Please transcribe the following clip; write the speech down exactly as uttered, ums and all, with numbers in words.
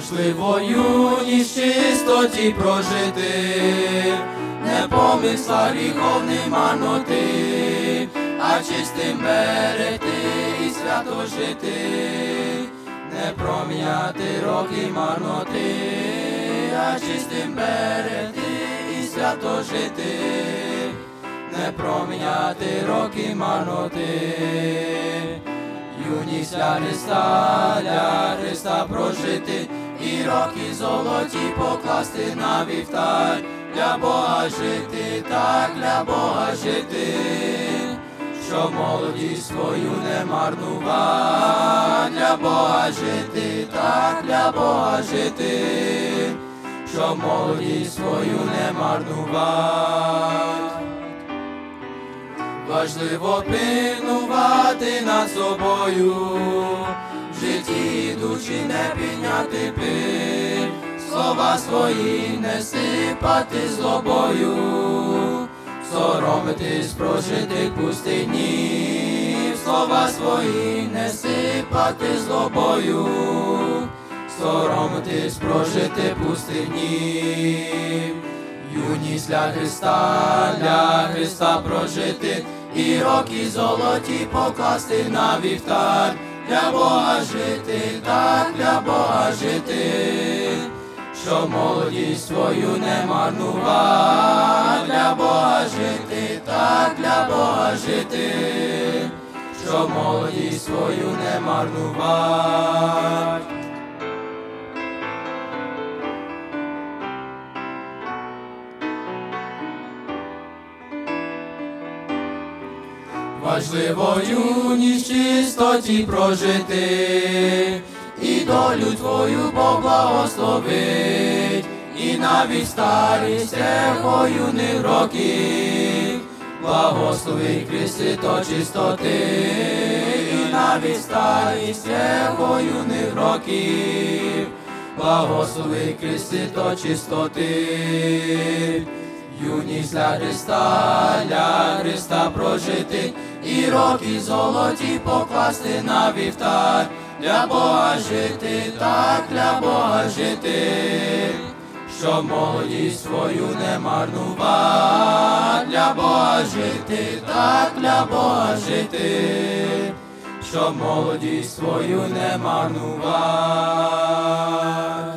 Важливо юність чистоті прожити, не помисла гріховної марноти, а чистим берегти і свято жити, не проміняти роки марноти, а чистим берегти і свято жити, не проміняти роки марноти. Юність для Христа, для Христа прожити, і роки золоті покласти на вівтар, для Бога жити, так для Бога жити, що молодість свою не марнувати, для Бога жити, так для Бога жити, що молодість свою не марнувати. Важливо пильнувати над собою, в житті ідучи не підняти пиль, слова свої не сипати злобою, соромитись прожитих пустині, слова свої не сипати злобою, соромитись прожити пустині. Юність для Христа, для Христа прожити, і роки золоті покласти на вівтар, для Бога жити, так для Бога жити, що молодість свою не марнувати, для Бога жити, так для Бога жити, що молодість свою не марнувати. Важливо юність чистоті прожити, і долю твою Бог благословить, і навіть старість його юних років, благословить Христи то чистоти, і навіть старість його юних років, благословить Христи то чистоти. Юність для Христа, для Христа прожити, і роки золоті покласти на вівтар, для Бога жити, так для Бога жити, що молодість свою не марнувати, для Бога жити, так для Бога жити, що молодість свою не марнувати.